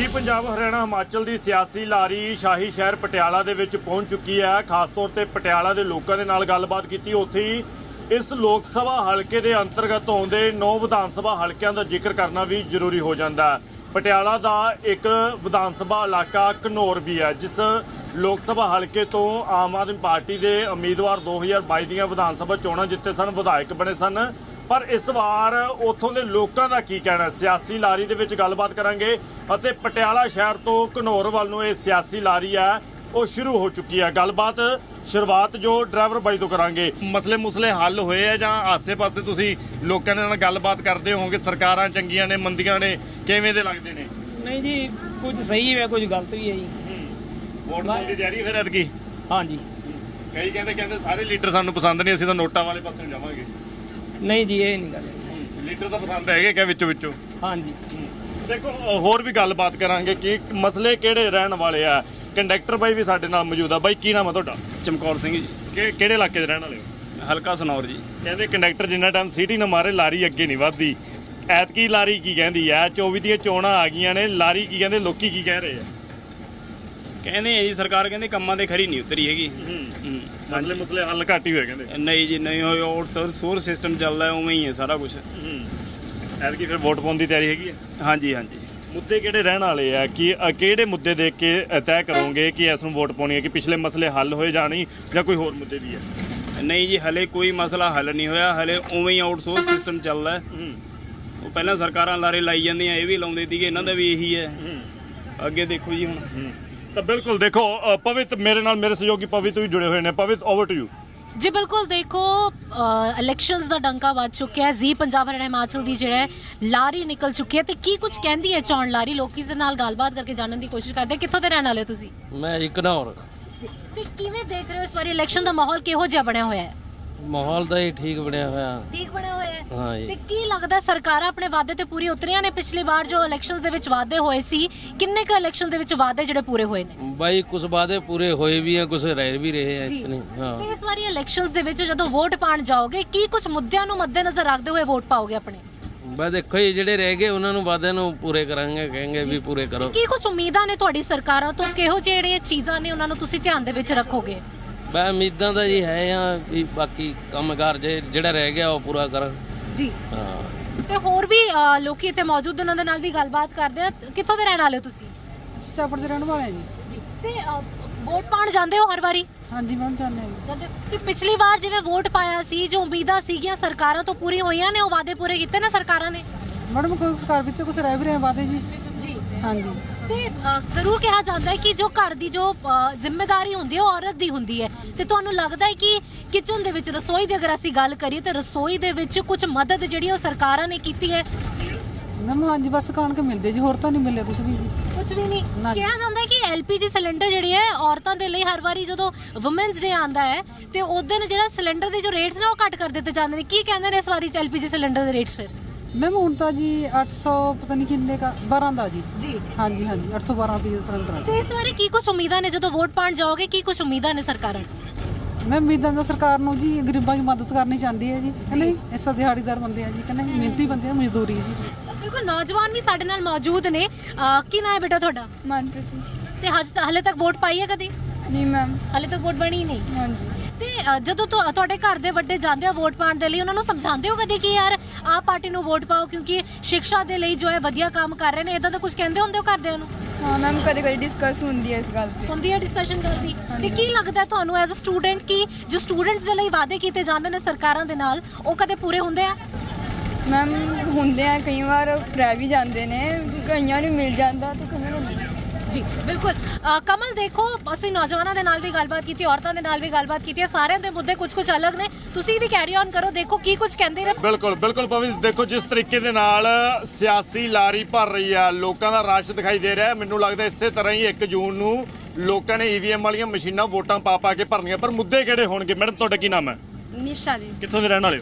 पंजाब हरियाणा हिमाचल की सियासी लारी शाही शहर पटियाला दे विच पहुंच चुकी है। खास तौर पर पटियाला के लोगों के नाल गलबात की। उत्थे इस लोक सभा हल्के के अंतर्गत आउंदे 9 विधान सभा हल्कों का जिक्र करना भी जरूरी हो जाता है। पटियाला का एक विधान सभा इलाका घनौर भी है, जिस लोक सभा हल्के तो आम आदमी पार्टी के उम्मीदवार 2022 दी विधान सभा चोणां जिते सन, विधायक बने सन। पर इस बार उत्थों के लोगों का की कहना, सियासी लारी दे विच गलबात करांगे। अते पटियाला शहर तो घनौर वाल नूं ये सियासी लारी है वो शुरू हो चुकी है। गलबात शुरुआत जो ड्राइवर बाई तो करांगे। मसले मुसले हल होए है जां आसे पासे तुसीं लोकां दे नाल गलबात करदे होवोगे? सरकारां चंगियां ने मंदियां ने, किवें दे लगदे ने? नहीं जी, कुछ सही है कुछ गलत भी है जी। वोट पाउण दी तैयारी फिर ऐतकी? हाँ जी। कई कहते सारे लीडर सानूं पसंद नहीं, असीं तां नोटां वाले पासे नूं जावांगे। नहीं जी, ये नहीं गल। लीडर तो पसंद है क्या विचों विचों? हाँ जी। देखो होर भी गलबात करांगे कि मसले किहड़े रहण वाले आ। कंडक्टर बाई भी साडे नाल मौजूद है। बाई की नाम है तुहाडा? चमकौर सिंह जी। किहड़े इलाके दे रहण वाले हो? हल्का सनौर जी। कहते कंडक्टर जिन्ना टाइम सीटी ना मारे लारी अगे नहीं वधदी। ऐतकी लारी की कहती है? 24 ਦੀਆਂ ਚੋਣਾਂ आ गई ने, लारी की कहते, लोकी की कह रहे हैं? कहने जी सरकार कहते कम्मां ते खरी नहीं उतरी हैगी। मसले मुसले हल घट ही हुए कहते? नहीं जी नहीं होए, आउट सोर्स सिस्टम चलदा है, उवें ही है सारा कुछ। ऐतकी फिर वोट पाउण दी तैयारी हैगी? हाँ जी हाँ जी। मुद्दे किहड़े रहण वाले आ कि किहड़े मुद्दे देख के तय करोगे कि इस नूं वोट पाउणी है? कि पिछले मसले हल होए जाणी या कोई होर मुद्दे भी है? नहीं जी, हले कोई मसला हल नहीं होया, हले उवें ही आउटसोर्स सिस्टम चलदा है। वो पहले सरकारां लारे लाई जांदियां, ये भी लाउंदे सीगे, इन्हां दा भी यही है। अगे देखो जी हुण तो बिल्कुल देखो पवित मेरे नाल मेरे सहयोगी पवित भी जुड़े हुए हैं। Pavit over to you ji. बिल्कुल देखो इलैक्शनस दा डंका वज चुका है। जी पंजाब हरियाणा हिमाचल दी जिहड़ा लारी निकल चुकी है। ते की कुछ कहंदी है चौण लारी? लोकी दे नाल गलबात करके जानने की कोशिश करदे। कित्थों दे रहण वाले हो तुसीं? मैं जी घनौर। ते किवें देख रहे हो इस बारी इलैक्शन दा माहौल किहो जिहा बनया होया है? माहौल तो ही ठीक बनया होया। ठीक बनया होया है। हाँ जी। ते की लगदा सरकारां अपने वादे ते पूरी उतरियां ने? पिछली बार जो इलैक्शनस दे विच वादे होए सी, किन्ने क इलैक्शन दे विच वादे जिहड़े पूरे होए ने? भाई कुछ वादे पूरे होए भी हैं, कुछ रह भी रहे हैं इतने। हाँ। ते इस बारी इलैक्शनस दे विच जदों वोट पाण जाओगे की कुछ मुद्दिआं नूं मद्देनज़र रखदे होए वोट पाओगे अपने? बस देखो जी, ਜਿਹੜੇ ਰਹਿ ਗਏ ਉਹਨਾਂ ਨੂੰ ਵਾਅਦੇ ਨੂੰ ਪੂਰੇ ਕਰਾਂਗੇ, ਕਹਾਂਗੇ ਵੀ ਪੂਰੇ ਕਰੋ। ਕੀ ਕੁਝ ਉਮੀਦਾਂ ਨੇ ਤੁਹਾਡੀ ਸਰਕਾਰਾਂ ਤੋਂ? ਕਿਹੋ ਜਿਹੜੀਆਂ ਚੀਜ਼ਾਂ ਨੇ ਉਹਨਾਂ ਨੂੰ ਤੁਸੀਂ ਧਿਆਨ ਦੇ ਵਿੱਚ ਰੱਖੋਗੇ? ਬਸ ਉਮੀਦਾਂ ਤਾਂ ਜੀ ਹੈ ਆ ਵੀ ਬਾਕੀ ਕੰਮਕਾਰ ਜਿਹੜਾ ਰਹਿ ਗਿਆ ਉਹ ਪੂਰਾ ਕਰਨ ਜੀ। ਹਾਂ। ਤੇ ਹੋਰ ਵੀ ਲੋਕੀ ਇੱਥੇ ਮੌਜੂਦ ਉਹਨਾਂ ਦੇ ਨਾਲ ਵੀ ਗੱਲਬਾਤ ਕਰਦੇ ਆ। ਕਿੱਥੋਂ ਦੇ ਰਹਿਣ ਵਾਲੇ ਹੋ ਤੁਸੀਂ? ਸਾਪੜ ਦੇ ਰਹਿਣ ਵਾਲੇ ਆ ਜੀ। ਤੇ ਵੋਟ ਪਾਣ ਜਾਂਦੇ ਹੋ ਹਰ ਵਾਰੀ? ਹਾਂਜੀ ਮੈਮ, ਜਾਂਦੇ ਜਾਂਦੇ ਹੋ। ਤੇ ਪਿਛਲੀ ਵਾਰ ਜਿਵੇਂ ਵੋਟ ਪਾਇਆ ਸੀ, ਜੋ ਉਮੀਦਾਂ ਸੀਗੀਆਂ ਸਰਕਾਰਾਂ ਤੋਂ ਪੂਰੀ ਹੋਈਆਂ ਨੇ? ਉਹ ਵਾਅਦੇ ਪੂਰੇ ਕੀਤੇ ਨੇ ਸਰਕਾਰਾਂ ਨੇ? ਮੈਡਮ ਕੋਈ ਸਰਕਾਰ ਵੀ ਤੇ ਕੁਝ ਰਹਿ ਵੀ ਰਹੇ ਵਾਅਦੇ ਜੀ। ਜੀ ਹਾਂਜੀ। ਤੇ ਜ਼ਰੂਰ ਕਿਹਾ ਜਾਂਦਾ ਹੈ ਕਿ ਜੋ ਘਰ ਦੀ ਜੋ ਜ਼ਿੰਮੇਵਾਰੀ ਹੁੰਦੀ ਹੈ ਉਹ ਔਰਤ ਦੀ ਹੁੰਦੀ ਹੈ। ਤੇ ਤੁਹਾਨੂੰ ਲੱਗਦਾ ਹੈ ਕਿ ਕਿਚਨ ਦੇ ਵਿੱਚ, ਰਸੋਈ ਦੀ ਅਗਰ ਅਸੀਂ ਗੱਲ ਕਰੀਏ ਤੇ ਰਸੋਈ ਦੇ ਵਿੱਚ ਕੁਝ ਮਦਦ ਜਿਹੜੀ ਉਹ ਸਰਕਾਰਾਂ ਨੇ ਕੀਤੀ ਹੈ? ਮੈਮ ਹਾਂਜੀ, ਬਸ ਕਣਕ ਮਿਲਦੇ ਜੀ, ਹੋਰ ਤਾਂ ਨਹੀਂ ਮਿਲਿਆ ਕੁਝ ਵੀ ਜੀ। ਕੁਝ ਵੀ ਨਹੀਂ। ਕਿਹਾ ਜਾਂਦਾ ਹੈ ਕਿ LPG ਸਿਲੰਡਰ ਜਿਹੜੀ ਹੈ ਔਰਤਾਂ ਦੇ ਲਈ ਹਰ ਵਾਰੀ ਜਦੋਂ ਵੂਮਨਸ ਡੇ ਆਉਂਦਾ ਹੈ ਤੇ ਉਸ ਦਿਨ ਜਿਹੜਾ ਸਿਲੰਡਰ ਦੇ ਜੋ ਰੇਟਸ ਨੇ ਉਹ ਘੱਟ ਕਰ ਦਿੱਤੇ ਜਾਂਦੇ ਨੇ। ਕੀ ਕਹਿੰਦੇ ਨੇ ਇਸ ਵਾਰੀ LPG ਸਿਲੰਡਰ ਦੇ ਰੇਟਸ ਫਿਰ? ਮੈਮ ਹੁਣ ਤਾਂ ਜੀ 800 ਪਤਾ ਨਹੀਂ ਕਿੰਨੇ ਦਾ 12 ਦਾ ਜੀ। ਜੀ ਹਾਂਜੀ ਹਾਂਜੀ, 812 ਰੁਪਏ ਸਿਲੰਡਰ। ਤੇ ਇਸ ਵਾਰੀ ਕੀ ਕੁਝ ਉਮੀਦਾਂ ਨੇ ਜਦੋਂ ਵੋਟ ਪਾਣ ਜਾਓਗੇ? ਕੀ ਕੁਝ ਉਮੀਦਾਂ ਨੇ ਸਰਕਾਰਾਂ ਨੂੰ? ਮੈਮ ਉਮੀਦਾਂ ਦਾ ਸਰਕਾਰ ਨੂੰ ਜੀ ਗਰੀਬਾਂ ਦੀ ਮਦਦ ਕਰਨੀ ਚਾਹੁੰਦੀ ਹੈ ਜੀ, ਕਿ ਨਹੀਂ? ਇਸ ਦਿਹਾੜੀਦਾਰ ਬੰਦੇ ਆ ਜੀ, ਕਿ ਨਹੀਂ? ਮਿਹਨਤੀ ਬੰਦੇ ਆ, ਮਜ਼ਦੂਰੀ ਜੀ। ਬਿਲਕੁਲ ਨੌਜਵਾਨ ਵੀ ਸਾਡੇ ਨਾਲ ਮੌਜੂਦ ਨੇ। ਕੀ ਨਾਮ ਹੈ ਬੇਟਾ ਤੁਹਾਡਾ? ਮਨਪ੍ਰੀਤ ਜੀ। ਤੇ ਹਲੇ ਤੱਕ ਵੋਟ ਪਾਈ ਹੈ ਕਦੀ? ਨਹੀਂ ਮੈਮ, ਹਲੇ ਤੱਕ ਵੋਟ ਬਣੀ ਨਹੀਂ। ਹਾਂਜੀ। ਤੇ ਜਦੋਂ ਤੁਹਾਡੇ ਘਰ ਦੇ ਵੱਡੇ ਜਾਂਦੇ ਆ ਵੋਟ ਪਾਉਣ ਦੇ ਲਈ, ਉਹਨਾਂ ਨੂੰ ਸਮਝਾਉਂਦੇ ਹੋ ਕਦੇ ਕਿ ਯਾਰ ਆਹ ਪਾਰਟੀ ਨੂੰ ਵੋਟ ਪਾਓ ਕਿਉਂਕਿ ਸਿੱਖਿਆ ਦੇ ਲਈ ਜੋ ਹੈ ਵਧੀਆ ਕੰਮ ਕਰ ਰਹੇ ਨੇ? ਇਦਾਂ ਦਾ ਕੁਝ ਕਹਿੰਦੇ ਹੁੰਦੇ ਹੋ ਘਰਦਿਆਂ ਨੂੰ? ਹਾਂ ਮੈਮ, ਕਦੇ ਕਦੇ ਡਿਸਕਸ ਹੁੰਦੀ ਹੈ ਇਸ ਗੱਲ ਤੇ। ਹੁੰਦੀ ਹੈ ਡਿਸਕਸ਼ਨ ਕਰਦੀ। ਤੇ ਕੀ ਲੱਗਦਾ ਤੁਹਾਨੂੰ ਐਜ਼ ਅ ਸਟੂਡੈਂਟ ਕਿ ਜੋ ਸਟੂਡੈਂਟਸ ਦੇ ਲਈ ਵਾਅਦੇ ਕੀਤੇ ਜਾਂਦੇ ਨੇ ਸਰਕਾਰਾਂ ਦੇ ਨਾਲ, ਉਹ ਕਦੇ ਪੂਰੇ ਹੁੰਦੇ ਆ? ਮੈਮ ਹੁੰਦੇ ਆ, ਕਈ ਵਾਰ ਰਹਿ ਵੀ ਜਾਂਦੇ ਨੇ, ਕਈਆਂ ਨੂੰ ਮਿਲ ਜਾਂਦਾ ਤੇ ਕਈਆਂ ਨੂੰ ਨਹੀਂ। ਜੀ ਬਿਲਕੁਲ। ਕਮਲ ਦੇਖੋ, ਅਸੀਂ ਨੌਜਵਾਨਾਂ ਦੇ ਨਾਲ ਵੀ ਗੱਲਬਾਤ ਕੀਤੀ, ਔਰਤਾਂ ਦੇ ਨਾਲ ਵੀ ਗੱਲਬਾਤ ਕੀਤੀ ਹੈ। ਸਾਰਿਆਂ ਦੇ ਮੁੱਦੇ ਕੁਝ ਅਲੱਗ ਨੇ। ਤੁਸੀਂ ਵੀ ਕੈਰੀ ਔਨ ਕਰੋ, ਦੇਖੋ ਕੀ ਕੁਝ ਕਹਿੰਦੇ ਨੇ। ਬਿਲਕੁਲ ਬਿਲकुल ਪਵਿਤ, ਦੇਖੋ ਜਿਸ ਤਰੀਕੇ ਦੇ ਨਾਲ ਸਿਆਸੀ ਲਾਰੀ ਭਰ ਰਹੀ ਆ, ਲੋਕਾਂ ਦਾ ਰਸ਼ ਦਿਖਾਈ ਦੇ ਰਿਹਾ। ਮੈਨੂੰ ਲੱਗਦਾ ਇਸੇ ਤਰ੍ਹਾਂ ਹੀ 1 ਜੂਨ ਨੂੰ ਲੋਕਾਂ ਨੇ EVM ਵਾਲੀਆਂ ਮਸ਼ੀਨਾਂ ਵੋਟਾਂ ਪਾ ਕੇ ਭਰਨੀਆਂ। ਪਰ ਮੁੱਦੇ ਕਿਹੜੇ ਹੋਣਗੇ? ਮੈਡਮ ਤੁਹਾਡਾ ਕੀ ਨਾਮ ਹੈ? ਨਿਸ਼ਾ ਜੀ। ਕਿੱਥੋਂ ਦੇ ਰਹਿਣ ਵਾਲੇ ਹੋ?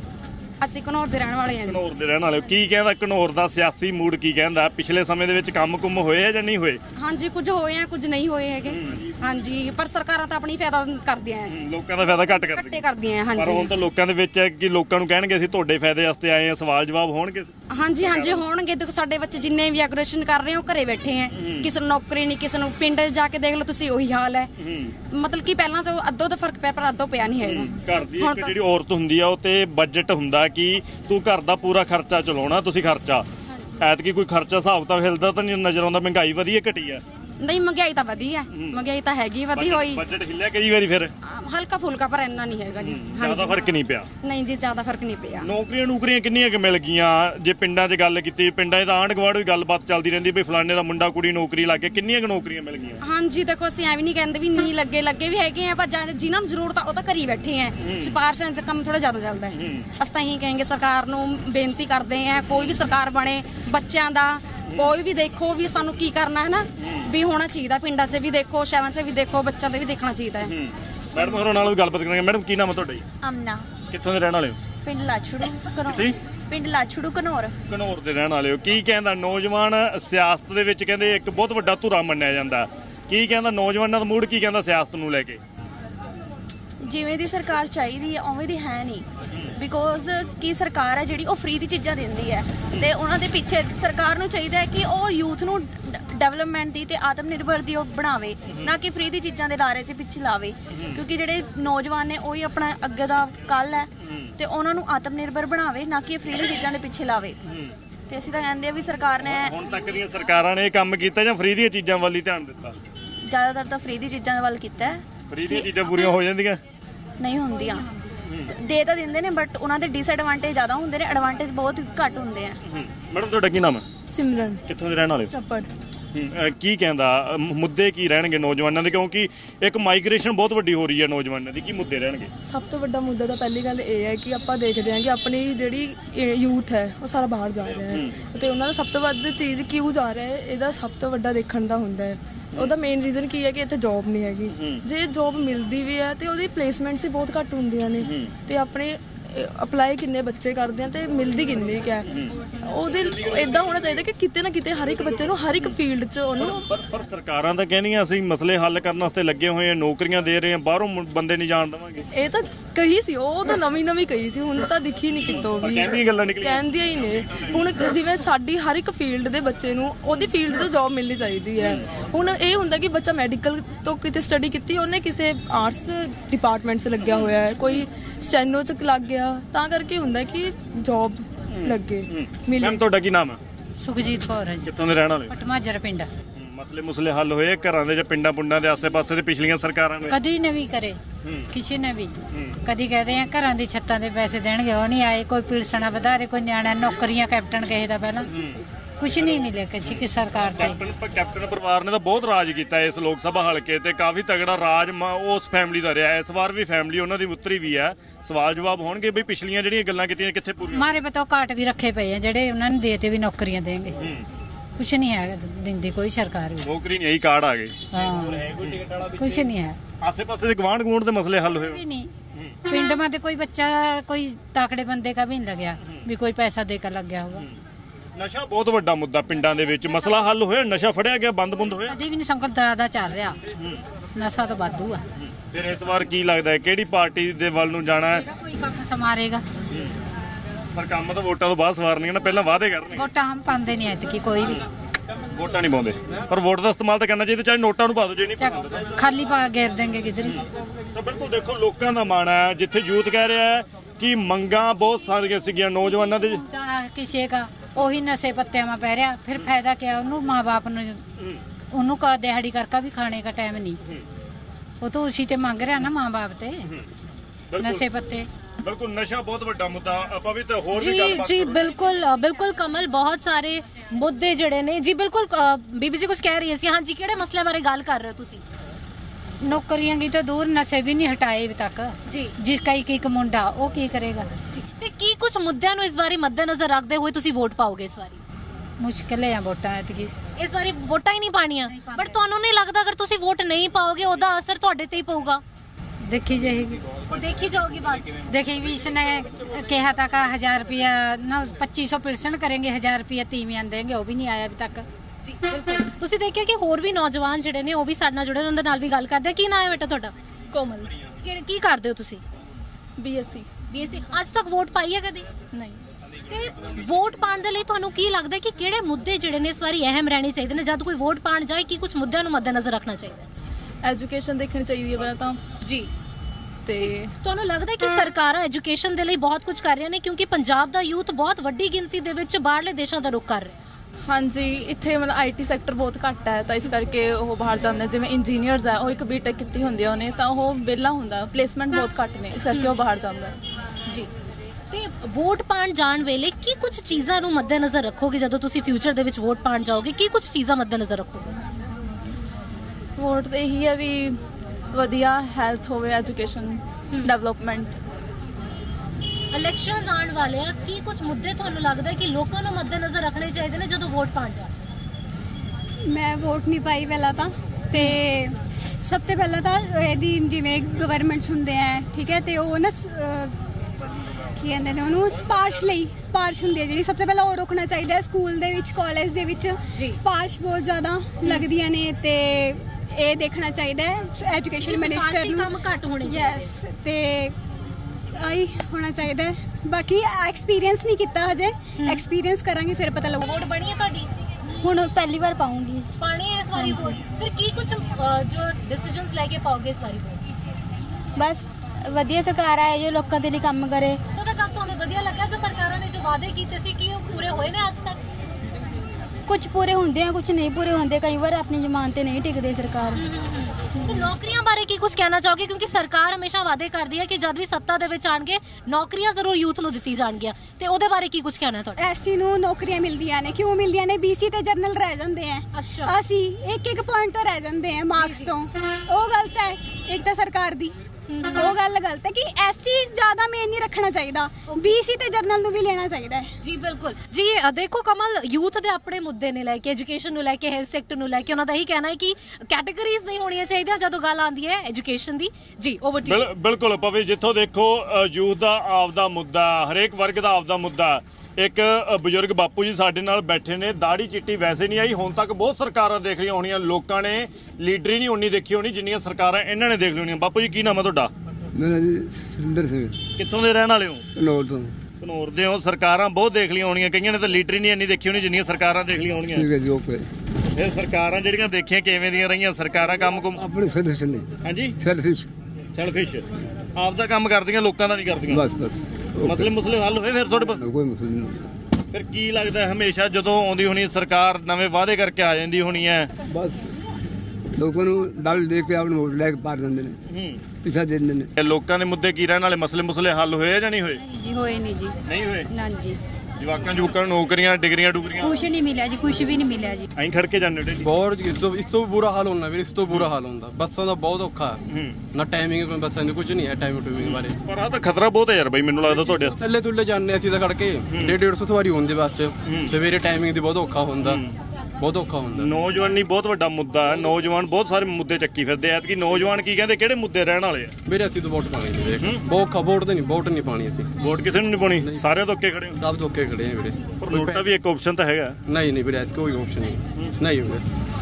ਅਸੀਂ ਘਨੌਰ ਦੇ ਰਹਿਣ ਵਾਲੇ ਹਾਂ ਜੀ। ਘਨੌਰ ਦੇ ਰਹਿਣ ਵਾਲੇ ਹੋ। ਕੀ ਕਹਿੰਦਾ ਘਨੌਰ ਦਾ ਸਿਆਸੀ ਮੂਡ? ਕੀ ਕਹਿੰਦਾ ਪਿਛਲੇ ਸਮੇਂ ਦੇ ਵਿੱਚ ਕੰਮ ਹੋਏ ਆ ਜਾਂ ਨਹੀਂ ਹੋਏ? ਹਾਂਜੀ, ਕੁਝ ਹੋਏ ਆ, ਕੁਝ ਨਹੀਂ ਹੋਏ ਹੈਗੇ। ਹਾਂਜੀ, ਪਰ ਸਰਕਾਰਾਂ ਤਾਂ ਆਪਣੀ ਫਾਇਦਾ ਕਰਦੀਆਂ ਆ, ਲੋਕਾਂ ਦਾ ਫਾਇਦਾ ਘੱਟ ਕਰਦੀਆਂ ਆ। ਹਾਂਜੀ, ਪਰ ਹੁਣ ਤਾਂ ਲੋਕਾਂ ਦੇ ਵਿੱਚ ਹੈ ਕਿ ਲੋਕਾਂ ਨੂੰ ਕਹਿਣਗੇ ਅਸੀਂ ਤੁਹਾਡੇ ਫਾਇਦੇ ਵਾਸਤੇ ਆਏ ਆ, ਸਵਾਲ ਜਵਾਬ ਹੋਣਗੇ। ਹਾਂਜੀ ਹਾਂਜੀ ਹੋਣਗੇ। ਦੇਖੋ ਸਾਡੇ ਬੱਚੇ ਜਿੰਨੇ ਵੀ ਐਗਰੇਸ਼ਨ ਕਰ ਰਹੇ ਹੋ ਘਰੇ ਬੈਠੇ ਆ, ਕਿਸੇ ਨੂੰ ਨੌਕਰੀ ਨਹੀਂ, ਕਿਸੇ ਨੂੰ ਪਿੰਡ ਜਾ ਕੇ ਦੇਖ ਲਓ ਤੁਸੀਂ ਉਹੀ ਹਾਲ ਹੈ। ਮਤਲਬ ਕਿ ਪਹਿਲਾਂ ਤੋਂ ਅੱਧੋ ਦਾ ਫਰਕ ਪਿਆ ਪਰ ਅੱਧੋ ਪਿਆ ਨਹੀਂ ਹੈਗਾ। ਘਰ ਦੀ ਇੱਕ ਜਿਹੜੀ ਔਰਤ ਹੁੰਦੀ ਆ ਉਹ ਤੇ ਬਜਟ ਹੁੰਦਾ ਕਿ ਤੂੰ ਘਰ ਦਾ ਪੂਰਾ ਖਰਚਾ ਚਲਾਉਣਾ, ਤੁਸੀਂ ਖਰਚਾ ਐਤਕੀ ਕੋਈ ਖਰਚਾ ਹਿਸਾਬ ਤਾਂ ਹਿਲਦਾ ਤਾਂ ਨਹੀਂ ਨਜ਼ਰ ਆਉਂਦਾ। ਮਹਿੰਗਾਈ ਵਧੀ ਹੈ ਘਟੀ ਹੈ? ਨਹੀਂ ਮਹਿੰਗਾਈ ਤਾਂ ਵਧੀ ਹੈ, ਮਹਿੰਗਾਈ ਤਾਂ ਹੈਗੀ ਵਧੀ ਹੋਈ। ਬਜਟ ਹਿੱਲਿਆ ਕਈ ਵਾਰੀ ਫਿਰ? ਹਲਕਾ ਫੁਲਕਾ ਪਰ ਇੰਨਾ ਨਹੀਂ ਹੈਗਾ ਜੀ। ਜ਼ਿਆਦਾ ਫਰਕ ਨਹੀਂ ਪਿਆ? ਨਹੀਂ ਜੀ ਜ਼ਿਆਦਾ ਫਰਕ ਨਹੀਂ ਪਿਆ। ਨੌਕਰੀਆਂ ਕਿੰਨੀਆਂ ਕਿ ਮਿਲ ਗਈਆਂ? ਜੇ ਪਿੰਡਾਂ 'ਚ ਗੱਲ ਕੀਤੀ, ਪਿੰਡਾਂ 'ਚ ਤਾਂ ਆਂਢ ਗੁਆਂਢ ਵੀ ਗੱਲਬਾਤ ਚੱਲਦੀ ਰਹਿੰਦੀ ਵੀ ਫਲਾਣੇ ਦਾ ਮੁੰਡਾ ਕੁੜੀ ਨੌਕਰੀ ਲੱਗ ਗਿਆ। ਕਿੰਨੀਆਂ ਕਿ ਨੌਕਰੀਆਂ ਮਿਲ ਗਈਆਂ? ਹਾਂਜੀ ਦੇਖੋ ਅਸੀਂ ਐਵੇਂ ਨਹੀਂ ਕਹਿੰਦੇ ਵੀ ਨਹੀਂ ਲੱਗੇ ਵੀ ਹੈਗੇ ਆ, ਪਰ ਜਿਨ੍ਹਾਂ ਨੂੰ ਜ਼ਰੂਰਤ ਆ ਉਹ ਤਾਂ ਘਰੀ ਬੈਠੇ ਆ। ਸਿਫਾਰਸ਼ਾਂ 'ਚ ਕੰਮ ਥੋੜਾ ਜ਼ਿਆਦਾ ਚੱਲਦਾ ਹੈ। ਅਸੀਂ ਤਾਂ ਇਹੀ ਕਹਾਂਗੇ ਸਰਕਾਰ ਨੂੰ ਬੇਨਤੀ ਕਰਦੇ ਆ ਕੋਈ ਵੀ ਸਰਕਾਰ ਬਣੇ, ਬੱਚਿਆਂ ਦਾ ਕੋਈ ਵੀ ਦੇਖੋ ਵੀ ਸਾਨੂੰ ਕੀ ਕਰਨਾ ਹੈ ਨਾ ਵੀ ਹੋਣਾ ਚਾਹੀਦਾ। ਪਿੰਡਾਂ 'ਚ ਵੀ ਦੇਖੋ, ਸ਼ਹਿਰਾਂ 'ਚ ਵੀ ਦੇਖੋ, ਬੱਚਿਆਂ ਦੇ ਵੀ ਦੇਖਣਾ ਚਾਹੀਦਾ ਹੈ। ਮੈਡਮ ਹੋਰਾਂ ਨਾਲ ਵੀ ਗੱਲਬਾਤ ਕਰਾਂਗੇ। ਮੈਡਮ ਕੀ ਨਾਮ ਹੈ ਤੁਹਾਡਾ ਜੀ? ਅਮਨਾ। ਕਿੱਥੋਂ ਦੇ ਰਹਿਣ ਵਾਲੇ ਹੋ? ਪਿੰਡ ਲਾਛੜੂ ਘਨੌਰ। ਪਿੰਡ ਲਾਛੜੂ ਘਨੌਰ ਦੇ ਰਹਿਣ ਵਾਲੇ ਹੋ। ਕੀ ਕਹਿੰਦਾ ਨੌਜਵਾਨ ਸਿਆਸਤ ਦੇ ਵਿੱਚ? ਕਹਿੰਦੇ ਇੱਕ ਬਹੁਤ ਵੱਡਾ ਧੁਰਾ ਮੰਨਿਆ ਜਾਂਦਾ। ਕੀ ਕਹਿੰਦਾ ਨੌਜਵਾਨਾਂ ਦਾ ਮੂਡ? ਕੀ ਕਹਿੰਦਾ ਸਿਆਸਤ ਨੂੰ ਲੈ ਕੇ? ਜਿਵੇਂ ਦੀ ਸਰਕਾਰ ਚਾਹੀਦੀ ਹੈ ਉਵੇਂ ਦੀ ਹੈ ਨਹੀਂ। ਬਿਕੋਜ਼ ਕੀ ਸਰਕਾਰ ਹੈ ਜਿਹੜੀ ਉਹ ਫ੍ਰੀ ਦੀ ਚੀਜ਼ਾਂ ਦਿੰਦੀ ਹੈ ਤੇ ਉਹਨਾਂ ਦੇ ਪਿੱਛੇ ਸਰਕਾਰ ਨੂੰ ਚਾਹੀਦਾ ਹੈ ਕਿ ਉਹ ਯੂਥ ਨੂੰ ਡਿਵੈਲਪਮੈਂਟ ਦੀ ਤੇ ਆਤਮ ਨਿਰਭਰ ਦੀ ਉਹ ਬਣਾਵੇ, ਨਾ ਕਿ ਫ੍ਰੀ ਦੀ ਚੀਜ਼ਾਂ ਦੇ ਲਾਰੇ 'ਚ ਪਿੱਛੇ ਲਾਵੇ। ਕਿਉਂਕਿ ਜਿਹੜੇ ਨੌਜਵਾਨ ਨੇ ਉਹੀ ਆਪਣਾ ਅੱਗੇ ਦਾ ਕੱਲ੍ਹ ਹੈ ਤੇ ਉਹਨਾਂ ਨੂੰ ਆਤਮ ਨਿਰਭਰ ਬਣਾਵੇ, ਨਾ ਕਿ ਫ੍ਰੀ ਦੀ ਚੀਜ਼ਾਂ ਦੇ ਪਿੱਛੇ ਲਾਵੇ। ਤੇ ਅਸੀਂ ਤਾਂ ਕਹਿੰਦੇ ਆ ਵੀ ਸਰਕਾਰ ਨੇ ਹੁਣ ਤੱਕ ਦੀਆਂ ਸਰਕਾਰਾਂ ਨੇ ਇਹ ਕੰਮ ਕੀਤਾ ਜਾਂ ਫ੍ਰੀ ਦੀਆਂ ਚੀਜ਼ਾਂ ਵੱਲ ਹੀ ਧਿਆਨ ਦਿੱਤਾ? ਜ਼ਿਆਦਾਤਰ ਤਾਂ ਫ੍ਰੀ ਦੀ ਚੀਜ਼ਾਂ ਵੱਲ ਕੀਤਾ ਹੈ। ਫ੍ਰੀ ਦੀਆਂ ਚੀਜ਼ਾਂ ਪੂਰੀਆਂ ਹੋ ਜਾਂਦੀਆਂ? ਨਹੀਂ ਹੁੰਦੀਆਂ। ਦੇ ਤਾਂ ਦਿੰਦੇ ਨੇ ਬਟ ਉਹਨਾਂ ਦੇ ਡਿਸਐਡਵਾਂਟੇਜ ਜ਼ਿਆਦਾ ਹੁੰਦੇ ਨੇ, ਐਡਵਾਂਟੇਜ ਬਹੁਤ ਘੱਟ ਹੁੰਦੇ ਆ। ਮੈਡਮ ਤੁਹਾਡਾ ਕੀ ਨਾਮ ਹੈ? ਸਿਮਰਨ। ਕਿੱਥੋਂ ਦੇ ਰਹਿਣ ਵਾਲੇ? ਚੱਪੜ। ਕੀ ਕਹਿੰਦਾ ਮੁੱਦੇ ਕੀ ਰਹਿਣਗੇ ਨੌਜਵਾਨਾਂ ਦੇ? ਕਿਉਂਕਿ ਇੱਕ ਮਾਈਗ੍ਰੇਸ਼ਨ ਬਹੁਤ ਵੱਡੀ ਹੋ ਰਹੀ ਹੈ ਨੌਜਵਾਨਾਂ ਦੀ। ਕੀ ਮੁੱਦੇ ਰਹਿਣਗੇ? ਸਭ ਤੋਂ ਵੱਡਾ ਮੁੱਦਾ ਤਾਂ ਪਹਿਲੀ ਗੱਲ ਇਹ ਹੈ ਕਿ ਆਪਾਂ ਦੇਖਦੇ ਹਾਂ ਕਿ ਆਪਣੀ ਜਿਹੜੀ ਯੂਥ ਹੈ ਉਹ ਸਾਰਾ ਬਾਹਰ ਜਾ ਰਿਹਾ ਹੈ ਤੇ ਉਹਨਾਂ ਦਾ ਸਭ ਤੋਂ ਵੱਧ ਚੀਜ਼ ਕਿਉਂ ਜਾ ਰਿਹਾ ਹੈ, ਇਹਦਾ ਸਭ ਤੋਂ ਵੱਡਾ ਦੇਖਣ ਦਾ ਹੁੰਦਾ ਹੈ। ਉਹਦਾ ਮੇਨ ਰੀਜ਼ਨ ਕੀ ਹੈ ਕਿ ਇੱਥੇ ਜੌਬ ਨਹੀਂ ਹੈਗੀ। ਜੇ ਜੌਬ ਮਿਲਦੀ ਵੀ ਹੈ ਤੇ ਉਹਦੀ ਪਲੇਸਮੈਂਟਸ ਹੀ ਬਹੁਤ ਘੱਟ ਹੁੰਦੀਆਂ ਨੇ ਤੇ ਆਪਣੇ ਅਪਲਾਈ ਕਿੰਨੇ ਬੱਚੇ ਕਰਦੇ ਆ ਤੇ ਮਿਲਦੀ ਕਿੰਨੀ ਕੁ ਹੈ। ਉਹਦੇ ਇਦਾਂ ਹੋਣਾ ਚਾਹੀਦਾ ਕਿ ਕਿਤੇ ਨਾ ਕਿਤੇ ਹਰ ਇੱਕ ਬੱਚੇ ਨੂੰ ਹਰ ਇੱਕ ਫੀਲਡ 'ਚ ਉਹਨੂੰ ਪਰ ਸਰਕਾਰਾਂ ਤਾਂ ਕਹਿੰਦੀਆਂ ਅਸੀਂ ਮਸਲੇ ਹੱਲ ਕਰਨ ਵਾਸਤੇ ਲੱਗੇ ਹੋਏ ਆ, ਨੌਕਰੀਆਂ ਦੇ ਰਹੇ ਆ, ਬਾਹਰੋਂ ਬੰਦੇ ਨਹੀਂ ਜਾਣ ਦੇਵਾਂਗੇ। ਇਹ ਤਾਂ ਕਹੀ ਸੀ, ਉਹ ਤਾਂ ਨਵੀਂ ਕਹੀ ਸੀ, ਹੁਣ ਤਾਂ ਦਿਖੀ ਨਹੀਂ ਕਿਤੋਂ ਵੀ। ਕਹਿੰਦੀਆਂ ਹੀ ਨੇ। ਹੁਣ ਜਿਵੇਂ ਸਾਡੀ ਹਰ ਇੱਕ ਫੀਲਡ ਦੇ ਬੱਚੇ ਨੂੰ ਉਹਦੀ ਫੀਲਡ 'ਚ ਜੌਬ ਮਿਲਣੀ ਚਾਹੀਦੀ ਹੈ। ਹੁਣ ਇਹ ਹੁੰਦਾ ਕਿ ਬੱਚਾ ਮੈਡੀਕਲ ਤੋਂ ਕਿਤੇ ਸਟੱਡੀ ਕੀਤੀ, ਉਹਨੇ ਕਿਸੇ ਆਰਟਸ ਡਿਪਾਰਟਮੈਂਟ 'ਚ ਲੱਗਿਆ ਹੋਇਆ ਹੈ, ਕੋਈ ਸਟੈਨੋ 'ਚ ਲੱਗ ਗਿਆ, ਤਾਂ ਕਰਕੇ ਹੁੰਦਾ ਕਿ ਜੌਬ ਲੱਗੇ ਮਿਲੇ। ਮੈਮ ਤੁਹਾਡਾ ਕੀ ਨਾਮ ਹੈ? ਸੁਖਜੀਤ ਕੌਰ ਹੈ ਜੀ। ਕਿੱਥੋਂ ਦੇ ਰਹਿਣ ਵਾਲੇ? ਪਟਮਾਜਰ ਪਿੰਡ। ਮਸਲੇ ਹੱਲ ਹੋਏ ਘਰਾਂ ਦੇ ਜਾਂ ਪਿੰਡਾਂ ਪੁੰਡਾਂ ਦੇ ਆਸੇ-ਪਾਸੇ ਦੇ ਪਿਛਲੀਆਂ ਸਰਕਾਰਾਂ ਨੇ? ਕਦੀ ਨੇ ਵੀ ਕਰੇ, ਕਿਸੇ ਨੇ ਵੀ। ਕਦੀ ਕਹਦੇ ਆ ਘਰਾਂ ਦੀ ਛੱਤਾਂ ਦੇ ਪੈਸੇ ਦੇਣਗੇ, ਉਹ ਨਹੀਂ ਆਏ। ਕੋਈ ਪਿਲਸਣਾ ਵਧਾਰੇ, ਕੋਈ ਨਿਆਣਾ ਨੌਕਰੀਆਂ, ਕੈਪਟਨ ਕਹੇ ਦਾ ਪਹਿਲਾਂ ਕੁਛ ਨਹੀਂ ਮਿਲਿਆ ਕਿਸੇ ਕੀ ਸਰਕਾਰ ਤੇ। ਕੈਪਟਨ ਪਰਿਵਾਰ ਨੇ ਤਾਂ ਬਹੁਤ ਰਾਜ ਕੀਤਾ ਇਸ ਲੋਕ ਸਭਾ ਹਲਕੇ ਤੇ, ਕਾਫੀ ਤਗੜਾ ਰਾਜ ਉਸ ਫੈਮਿਲੀ ਦਾ ਰਿਹਾ। ਇਸ ਵਾਰ ਵੀ ਫੈਮਿਲੀ ਉਹਨਾਂ ਦੀ ਉਤਰੀ ਵੀ ਹੈ। ਸਵਾਲ ਜਵਾਬ ਹੋਣਗੇ ਵੀ ਪਿਛਲੀਆਂ ਜਿਹੜੀਆਂ ਗੱਲਾਂ ਕੀਤੀਆਂ ਕਿੱਥੇ ਪੂਰੀਆਂ? ਮਾਰੇ ਪਤਾ ਕਾਟ ਵੀ ਰੱਖੇ ਪਏ ਆ ਜਿਹੜੇ ਉਹਨਾਂ ਨੇ ਦੇਤੇ ਵੀ ਨੌਕਰੀਆਂ ਦੇਣਗੇ। ਕੁਛ ਨਹੀਂ ਹੈ ਦਿੰਦੀ ਕੋਈ ਸਰਕਾਰ ਵੀ। ਨੌਕਰੀ ਨਹੀਂ ਆਈ, ਕਾਰਡ ਆ ਗਏ। ਕੁਛ ਨਹੀਂ ਹੈ। ਆਸੇ-ਪਾਸੇ ਦੇ ਗਵਾਂਢ ਗੂੰਢ ਦੇ ਮਸਲੇ ਹੱਲ ਹੋਏ? ਵੀ ਨਹੀਂ। ਪਿੰਡ में तो कोई बच्चा कोई ताकड़े बंदे का भी नहीं लग्या भी कोई पैसा देकर लग गया होगा। ਨਸ਼ਾ ਬਹੁਤ ਵੱਡਾ ਮੁੱਦਾ ਪਿੰਡਾਂ ਦੇ ਵਿੱਚ। ਮਸਲਾ ਹੱਲ ਹੋਇਆ? ਨਸ਼ਾ ਫੜਿਆ ਗਿਆ? ਬੰਦ ਹੋਇਆ? ਕਦੀ ਵੀ ਨਹੀਂ। ਸੰਕਟ ਜ਼ਿਆਦਾ ਚੱਲ ਰਿਹਾ, ਨਸ਼ਾ ਤਾਂ ਵਾਧੂ ਆ। ਫਿਰ ਇਸ ਵਾਰ ਕੀ ਲੱਗਦਾ ਹੈ ਕਿਹੜੀ ਪਾਰਟੀ ਦੇ ਵੱਲ ਨੂੰ ਜਾਣਾ ਹੈ? ਕੋਈ ਕੰਮ ਸਮਾਰੇਗਾ ਪਰ ਕੰਮ ਤਾਂ ਵੋਟਾਂ ਤੋਂ ਬਾਅਦ ਸਵਾਰਨਗੇ ਨਾ, ਪਹਿਲਾਂ ਵਾਅਦੇ ਕਰਨਗੇ। ਵੋਟਾਂ ਹਮ ਪਾਉਂਦੇ ਨਹੀਂ ਐਤਕੀ ਕੋਈ ਵੀ। ਵੋਟਾਂ ਨਹੀਂ ਪਾਉਂਦੇ ਪਰ ਵੋਟ ਦਾ ਇਸਤੇਮਾਲ ਤਾਂ ਕਰਨਾ ਚਾਹੀਦਾ, ਚਾਹੇ ਨੋਟਾਂ ਨੂੰ ਪਾ ਦਿਓ ਜੇ ਨਹੀਂ ਪਾਉਂਦੇ। ਖਾਲੀ ਪਾ ਘੇਰ ਦੇਂਗੇ ਕਿਧਰ। ਤਾਂ ਬਿਲਕੁਲ ਦੇਖੋ ਲੋਕਾਂ ਦਾ ਮਨ ਹੈ, ਜਿੱਥੇ ਯੂਥ ਕਹਿ ਰਿਹਾ ਹੈ ਕਿ ਮੰਗਾਂ ਬਹੁਤ ਸਾਰੀਆਂ ਸੀਗੀਆਂ ਨੌਜਵਾਨਾਂ ਦੇ। ਕਿਸੇ ਦਾ ਉਹੀ ਨਸ਼ੇ ਪੱਤਿਆਂ में ਪੈ ਰਿਹਾ, ਫਿਰ ਫਾਇਦਾ ਕਿਆ ਉਹਨੂੰ? ਮਾਂ ਬਾਪ ਨੂੰ ਉਹਨੂੰ ਕਾ ਦਿਹਾੜੀ ਕਰਕਾ ਵੀ ਖਾਣੇ का टाइम नहीं, वो तो उसी ਤੇ ਮੰਗ ਰਿਹਾ ਨਾ ਮਾਂ ਬਾਪ ਤੇ ਨਸ਼ੇ ਪੱਤੇ। बिल्कुल नशा बहुत बड़ा मुद्दा। ਆਪਾਂ ਵੀ ਤਾਂ ਹੋਰ ਵੀ जी बिल्कुल कमल बहुत सारे मुद्दे ਜਿਹੜੇ ਨੇ ਜੀ। ਬਿਲਕੁਲ ਬੀਬੀ ਜੀ ਕੁਝ ਕਹਿ ਰਹੀ ਸੀ। ਹਾਂਜੀ ਕਿਹੜੇ ਮਸਲੇ ਬਾਰੇ ਗੱਲ ਕਰ ਰਹੇ ਹੋ ਤੁਸੀਂ? ਨੌਕਰੀਆਂ की तो दूर नशे भी नहीं हटाए अभी तक जी। जिसका एक मुंडा वो की करेगा ਤੇ ਕੀ ਕੁਝ ਮੁੱਦਿਆਂ ਨੂੰ ਇਸ ਵਾਰੀ ਮੱਦੇਨਜ਼ਰ ਰੱਖਦੇ ਹੋਏ ਤੁਸੀਂ ਵੋਟ ਪਾਓਗੇ ਇਸ ਵਾਰੀ? ਮੁਸ਼ਕਿਲ ਹੈ ਵੋਟਾਂ ਐਤਕੀ। ਇਸ ਵਾਰੀ ਵੋਟਾਂ ਹੀ ਨਹੀਂ ਪਾਣੀਆਂ, ਬਟ ਤੁਹਾਨੂੰ ਨਹੀਂ ਲੱਗਦਾ ਅਗਰ ਤੁਸੀਂ ਵੋਟ ਨਹੀਂ ਪਾਓਗੇ ਉਹਦਾ ਅਸਰ ਤੁਹਾਡੇ ਤੇ ਹੀ ਪਊਗਾ? देखी जाएगी, वो देखी जाओगी बात। देखी भी इसने कहा था का 1000 रुपया ना 2500 पेंशन करेंगे, 1000 रुपया तीमियान देंगे, वो भी नहीं आया अभी तक जी। बिल्कुल ਤੁਸੀਂ ਦੇਖਿਆ ਕਿ ਹੋਰ ਵੀ ਨੌਜਵਾਨ ਜਿਹੜੇ ਨੇ ਉਹ ਵੀ ਸਾਡੇ ਨਾਲ ਜੁੜੇ ਨੇ, ਉਹਨਾਂ ਨਾਲ ਵੀ ਗੱਲ ਕਰਦੇ ਆ। ਕੀ ਨਾਮ ਹੈ ਬੇਟਾ ਤੁਹਾਡਾ? ਕੋਮਲ। ਕੀ ਕਰਦੇ ਹੋ ਤੁਸੀਂ? BSc। ਅੱਜ ਤੱਕ ਵੋਟ ਪਾਈ ਹੈ ਕਦੀ? ਨਹੀਂ। ਤੇ ਵੋਟ ਪਾਉਣ ਦੇ ਲਈ ਤੁਹਾਨੂੰ ਕੀ ਲੱਗਦਾ ਕਿ ਕਿਹੜੇ ਮੁੱਦੇ ਜਿਹੜੇ ਨੇ ਇਸ ਵਾਰੀ ਅਹਿਮ ਰਹਿਣੇ ਚਾਹੀਦੇ ਨੇ ਜਦ ਕੋਈ ਵੋਟ ਪਾਉਣ ਜਾਏ, ਕੀ ਕੁਝ ਮੁੱਦਿਆਂ ਨੂੰ ਮੱਦੇਨਜ਼ਰ ਰੱਖਣਾ ਚਾਹੀਦਾ? ਐਜੂਕੇਸ਼ਨ ਦੇਖਣੀ ਚਾਹੀਦੀ ਹੈ ਪਹਿਲਾਂ ਤਾਂ ਜੀ। ਤੇ ਤੁਹਾਨੂੰ ਲੱਗਦਾ ਕਿ ਸਰਕਾਰਾਂ ਐਜੂਕੇਸ਼ਨ ਦੇ ਲਈ ਬਹੁਤ ਕੁਝ ਕਰ ਰਹੀਆਂ ਨੇ ਕਿਉਂਕਿ ਪੰਜਾਬ ਦਾ ਯੂਥ ਬਹੁਤ ਵੱਡੀ ਗਿਣਤੀ ਦੇ ਵਿੱਚ ਬਾਹਰਲੇ ਦੇਸ਼ਾਂ ਦਾ ਰੁਖ ਕਰ ਰਿਹਾ? ਹਾਂਜੀ, ਇੱਥੇ ਮਤਲਬ ਆਈਟੀ ਸੈਕਟਰ ਬਹੁਤ ਘੱਟ ਹੈ ਤਾਂ ਇਸ ਕਰਕੇ ਉਹ ਬਾਹਰ ਜਾਂਦੇ। ਜਿਵੇਂ ਇੰਜੀਨੀਅਰਸ ਹੈ, ਉਹ ਇੱਕ ਬੀਟੈਕ ਕੀਤੀ ਹੁੰਦੀ ਹੈ ਉਹਨੇ, ਤਾਂ ਉਹ ਵਿਹਲਾ ਹੁੰਦਾ, ਪਲੇਸਮੈਂਟ ਬਹੁਤ ਘੱਟ ਨੇ, ਇਸ ਕਰਕੇ ਉਹ ਬਾਹਰ ਜਾਂਦਾ ਜੀ। ਤੇ ਵੋਟ ਪਾਉਣ ਜਾਣ ਵੇਲੇ ਕੀ ਕੁਝ ਚੀਜ਼ਾਂ ਨੂੰ ਮੱਦੇਨਜ਼ਰ ਰੱਖੋਗੇ ਜਦੋਂ ਤੁਸੀਂ ਫਿਊਚਰ ਦੇ ਵਿੱਚ ਵੋਟ ਪਾਉਣ ਜਾਓਗੇ? ਕੀ ਕੁਝ ਚੀਜ਼ਾਂ ਮੱਦੇਨਜ਼ਰ ਰੱਖੋਗੇ? ਵੋਟ ਤੇ ਇਹੀ ਹੈ ਵੀ ਵਧੀਆ ਹੈਲਥ ਹੋਵੇ, ਐਜੂਕੇਸ਼ਨ, ਡਿਵੈਲਪਮੈਂਟ। ਇਲੈਕਸ਼ਨਸ ਆਉਣ ਵਾਲੇ ਆ, ਕੀ ਕੁਝ ਮੁੱਦੇ ਤੁਹਾਨੂੰ ਲੱਗਦਾ ਕਿ ਲੋਕਾਂ ਨੂੰ ਮੱਦੇਨਜ਼ਰ ਰੱਖਣੇ ਚਾਹੀਦੇ ਨੇ ਜਦੋਂ ਵੋਟ ਪਾਉਣ ਜਾਣ? ਮੈਂ ਵੋਟ ਨਹੀਂ ਪਾਈ ਪਹਿਲਾਂ ਤਾਂ, ਤੇ ਸਭ ਤੋਂ ਪਹਿਲਾਂ ਤਾਂ ਇਹਦੀ ਜਿਵੇਂ ਗਵਰਨਮੈਂਟਸ ਹੁੰਦੇ ਆ, ਠੀਕ ਹੈ, ਤੇ ਉਹ ਨਾ ਕੀ ਕਹਿੰਦੇ ਨੇ ਉਹਨੂੰ, ਸਿਫਾਰਿਸ਼ ਹੁੰਦੀ ਹੈ ਜਿਹੜੀ, ਸਭ ਤੋਂ ਪਹਿਲਾਂ ਉਹ ਰੋਕਣਾ ਚਾਹੀਦਾ ਹੈ। ਸਕੂਲ ਦੇ ਵਿੱਚ, ਕਾਲਜ ਦੇ ਵਿੱਚ ਸਿਫਾਰਿਸ਼ ਬਹੁਤ ਜ਼ਿਆਦਾ ਲੱਗਦੀਆਂ ਨੇ ਤੇ ਇਹ ਦੇਖਣਾ ਚਾਹੀਦਾ ਹੈ ਐਜੂਕੇਸ਼ਨ ਮਿਨਿਸਟਰ ਨੂੰ। ਕੰਮ ਘੱਟ ਹੋਣੇ ਯੈਸ, ਤੇ ਆਈ ਹੋਣਾ ਚਾਹੀਦਾ ਹੈ। ਬਾਕੀ ਐਕਸਪੀਰੀਅੰਸ ਨਹੀਂ ਕੀਤਾ ਹਜੇ, ਐਕਸਪੀਰੀਅੰਸ ਕਰਾਂਗੇ ਫਿਰ ਪਤਾ ਲੱਗੂ। ਵੋਟ ਬਣੀ ਹੈ ਤੁਹਾਡੀ? ਹੁਣ ਪਹਿਲੀ ਵਾਰ ਪਾਉਂਗੀ। ਪਾਣੀ ਹੈ ਇਸ ਵਾਰੀ ਵੋਟ? ਫਿਰ ਕੀ ਕੁਝ ਜੋ ਡਿਸੀਜਨਸ ਲੈ ਕੇ ਪਾਓਗੇ ਇਸ ਵਾਰੀ ਵੋਟ? ਬਸ ਵਧੀਆ ਸਰਕਾਰ ਆਏ ਜੋ ਲੋਕਾਂ ਦੇ ਲਈ ਕੰਮ ਕਰੇ। ਤਾਂ ਤੁਹਾਨੂੰ ਵਧੀਆ ਲੱਗਿਆ ਜੋ ਸਰਕਾਰਾਂ ਨੇ ਜੋ ਵਾਅਦੇ ਕੀਤੇ ਸੀ ਕਿ ਉਹ ਪੂਰੇ ਹੋਏ ਨੇ ਅੱਜ ਤੱਕ? ਕੁਝ ਪੂਰੇ ਹੁੰਦੇ ਆ, ਕੁਝ ਨਹੀਂ ਪੂਰੇ ਹੁੰਦੇ, ਕਈ ਵਾਰ ਆਪਣੀ ਜ਼ਮਾਨ ਤੇ ਨਹੀਂ ਟਿਕਦੇ ਸਰਕਾਰ। ਤੇ ਨੌਕਰੀਆਂ ਬਾਰੇ ਕੀ ਕੁਝ ਕਹਿਣਾ ਚਾਹੋਗੇ? ਕਿਉਂਕਿ ਸਰਕਾਰ ਹਮੇਸ਼ਾ ਵਾਅਦੇ ਕਰਦੀ ਹੈ ਕਿ ਜਦ ਵੀ ਸੱਤਾ ਦੇ ਵਿੱਚ ਆਣਗੇ ਨੌਕਰੀਆਂ ਜ਼ਰੂਰ ਯੂਥ ਨੂੰ ਦਿੱਤੀ ਜਾਣਗੀਆਂ, ਤੇ ਉਹਦੇ ਬਾਰੇ ਕੀ ਕੁਝ ਕਹਿਣਾ ਤੁਹਾਡਾ? ਐਸਸੀ ਨੂੰ ਨੌਕਰੀਆਂ ਮਿਲਦੀਆਂ ਨੇ, ਕਿਉਂ ਮਿਲਦੀਆਂ ਨੇ? BC ਤੇ ਜਰਨਲ ਰਹਿ ਜਾਂਦੇ ਆ, ਅਸੀਂ ਇੱਕ ਪੁਆਇੰਟ ਤੋਂ ਰਹਿ ਜਾਂਦੇ ਆ ਮਾਰਕਸ ਤੋਂ। ਉਹ ਗਲਤ ਹੈ ਇੱਕ ਤਾਂ ਸਰਕਾਰ ਦੀ, ਉਹ ਗੱਲ ਗਲਤ ਹੈ ਕਿ ਐਸਸੀ ਜ਼ਿਆਦਾ ਮੇਨ ਨਹੀਂ ਰੱਖਣਾ ਚਾਹੀਦਾ, BC ਤੇ ਜਰਨਲ ਨੂੰ ਵੀ ਲੈਣਾ ਚਾਹੀਦਾ ਹੈ। ਜੀ ਬਿਲਕੁਲ ਜੀ। ਦੇਖੋ ਕਮਲ, ਯੂਥ ਦੇ ਆਪਣੇ ਮੁੱਦੇ ਨੇ ਲੈ ਕੇ, ਐਜੂਕੇਸ਼ਨ ਨੂੰ ਲੈ ਕੇ, ਹੈਲਥ ਸੈਕਟਰ ਨੂੰ ਲੈ ਕੇ, ਉਹਨਾਂ ਦਾ ਇਹੀ ਕਹਿਣਾ ਹੈ ਕਿ ਕੈਟਾਗਰੀਜ਼ ਨਹੀਂ ਹੋਣੀਆਂ ਚਾਹੀਦੀਆਂ ਜਦੋਂ ਗੱਲ ਆਉਂਦੀ ਹੈ ਐਜੂਕੇਸ਼ਨ ਦੀ। ਜੀ ਓਵਰ ਟੂ ਯੂ। ਬਿਲਕੁਲ ਪਵੇ, ਜਿੱਥੋਂ ਦੇਖੋ ਯੂਥ ਦਾ ਆਪਦਾ ਮੁੱਦਾ, ਹਰੇਕ ਵਰਗ ਦਾ ਆਪਦਾ ਮੁੱਦਾ। ਇੱਕ ਬਜ਼ੁਰਗ ਬਾਪੂ ਜੀ ਸਾਡੇ ਨਾਲ ਬੈਠੇ ਨੇ, ਦਾੜੀ ਚਿੱਟੀ ਵੈਸੇ ਨਹੀਂ ਆਈ, ਹੁਣ ਤੱਕ ਬਹੁਤ ਸਰਕਾਰਾਂ ਦੇਖ ਲਈਆਂ ਹੋਣੀਆਂ, ਲੋਕਾਂ ਨੇ ਲੀਡਰੀ ਨਹੀਂ ਉਨੀ ਦੇਖੀ ਹੋਣੀ ਜਿੰਨੀਆਂ ਸਰਕਾਰਾਂ ਇਹਨਾਂ ਨੇ ਦੇਖ ਲਈਆਂ। ਬਾਪੂ ਜੀ ਕੀ ਨਾਮ ਹੈ ਤੁਹਾਡਾ? ਮੇਰਾ ਜੀ ਸੁਰਿੰਦਰ ਸਿੰਘ। ਕਿੱਥੋਂ ਦੇ ਰਹਿਣ ਵਾਲੇ ਹੋ? ਘਨੌਰ ਤੋਂ। ਘਨੌਰ ਦੇ ਹੋ। ਸਰਕਾਰਾਂ ਬਹੁਤ ਦੇਖ ਲਈਆਂ ਹੋਣੀਆਂ, ਕਈਆਂ ਨੇ ਤਾਂ ਲੀਡਰੀ ਨਹੀਂ ਇੰਨੀ ਦੇਖੀ ਹੋਣੀ ਜਿੰਨੀਆਂ ਸਰਕਾਰਾਂ ਦੇਖ ਲਈਆਂ ਹੋਣੀਆਂ। ਠੀਕ ਹੈ ਜੀ, ਓਕੇ। ਇਹ ਸਰਕਾਰਾਂ ਜਿਹੜੀਆਂ ਦੇਖੀਆਂ ਕਿਵੇਂ ਦੀਆਂ ਰਹੀਆਂ? ਸਰਕਾਰਾਂ ਕੰਮ ਆਪਣੇ ਸੈਲਫਿਸ਼ ਨੇ। ਹਾਂਜੀ, ਸੈਲਫਿਸ਼ ਆਪਦਾ ਕੰਮ ਕਰਦੀਆਂ, ਲੋਕਾਂ ਦਾ ਨਹੀਂ ਕਰਦੀਆਂ। ਬਸ ਮਸਲੇ ਹੱਲ ਹੋਏ ਫਿਰ ਤੁਹਾਡੇ? ਕੋਈ ਮਸਲਾ ਨਹੀਂ। ਫਿਰ ਕੀ ਲੱਗਦਾ ਹਮੇਸ਼ਾ ਜਦੋਂ ਆਉਂਦੀ ਹੋਣੀ ਸਰਕਾਰ ਨਵੇਂ ਵਾਅਦੇ ਕਰਕੇ ਆ ਜਾਂਦੀ ਹੋਣੀ ਹੈ, ਬਸ ਲੋਕਾਂ ਨੂੰ ਦਲ ਦੇ ਕੇ ਆਪਣੇ ਵੋਟ ਲੈ ਕੇ ਪਾਰ ਦਿੰਦੇ ਨੇ, ਪਿੱਛਾ ਦੇ ਦਿੰਦੇ ਨੇ। ਲੋਕਾਂ ਦੇ ਮੁੱਦੇ ਕੀ ਰਹਿਣ ਵਾਲੇ? ਮਸਲੇ ਹੱਲ ਹੋਏ ਜਾਂ ਨਹੀਂ ਹੋਏ? ਜੀ ਹੋਏ ਨਹੀਂ ਜੀ। ਨਹੀਂ ਹੋਏ? ਨਾ ਜੀ। ਜਵਾਕਾਂ ਨੂੰ ਨੌਕਰੀਆਂ, ਡਿਗਰੀਆਂ ਕੁਛ ਨਹੀਂ ਮਿਲਿਆ ਜੀ, ਕੁਛ ਵੀ ਨਹੀਂ ਮਿਲਿਆ ਜੀ। ਐਂ ਖੜ ਕੇ ਜਾਂਦੇ ਡੇ ਬਹੁਤ। ਇਸ ਤੋਂ ਬੁਰਾ ਹਾਲ ਹੁੰਦਾ ਵੀਰ, ਇਸ ਤੋਂ ਬੁਰਾ ਹਾਲ ਹੁੰਦਾ। ਬੱਸਾਂ ਦਾ ਬਹੁਤ ਔਖਾ ਨਾ, ਟਾਈਮਿੰਗ ਬੱਸਾਂ ਦੀ ਕੁਝ ਨਹੀਂ ਹੈ, ਟਾਈਮਿੰਗ ਬਾਰੇ। ਪਰ ਆ ਤਾਂ ਖਤਰਾ ਬਹੁਤ ਹੈ ਯਾਰ ਬਾਈ, ਮੈਨੂੰ ਲੱਗਦਾ ਤੁਹਾਡੇ ਵਾਸਤੇ। ਥੱਲੇ ਥੁੱਲੇ ਜਾਂਦੇ ਅਸੀਂ ਤਾਂ ਖੜ ਕੇ 150 ਸਵਾਰੀ ਹੁੰਦੀ ਬੱਸ 'ਚ, ਸਵੇਰੇ ਟਾਈਮਿੰਗ ਦੀ ਬਹੁਤ ਔਖਾ ਹੁੰਦਾ, ਬਹੁਤ ਔਖਾ ਹੁੰਦਾ। ਨੌਜਵਾਨੀ ਬਹੁਤ ਵੱਡਾ ਮੁੱਦਾ ਹੈ, ਨੌਜਵਾਨ ਬਹੁਤ ਸਾਰੇ ਮੁੱਦੇ ਚੱਕੀ ਫਿਰਦੇ ਐ। ਐਤਕੀ ਨੌਜਵਾਨ ਕੀ ਕਹਿੰਦੇ, ਕਿਹੜੇ ਮੁੱਦੇ ਰਹਿਣ ਵਾਲੇ ਆ? ਵੀਰੇ ਅਸੀਂ ਤਾਂ ਵੋਟ ਪਾਣੀ ਨਹੀਂ, ਦੇਖ ਬਹੁਤ ਔਖਾ। ਵੋਟ ਨਹੀਂ ਪਾਣੀ ਅਸੀਂ। ਵੋਟ ਕਿਸੇ ਨੂੰ ਨਹੀਂ ਪਾਉਣੀ? ਸਾਰੇ ਧੋਕੇ ਖੜੇ ਹੋ? ਸਭ ਧੋਕੇ ਖੜੇ ਆ ਵੀਰੇ। ਪਰ ਵੋਟਾਂ ਵੀ ਇੱਕ ਆਪਸ਼ਨ ਤਾਂ ਹੈਗਾ। ਨਹੀਂ ਵੀਰੇ, ਕੋਈ ਆਪਸ਼ਨ ਨਹੀਂ ਵੀਰੇ।